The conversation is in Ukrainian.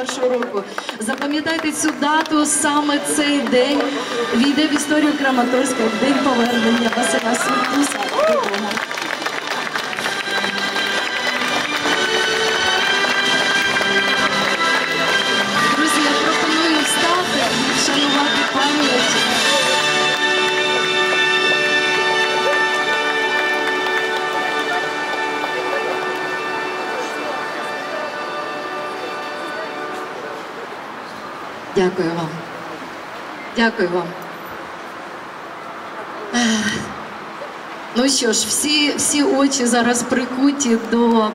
91-го року. Запам'ятайте цю дату, саме цей день війде в історію Краматорська, в день повернення Василя Суркуса додому. Друзі, я пропоную встати і вшанувати пам'ять. Дякую вам. Дякую вам. Ну що ж, всі очі зараз прикуті до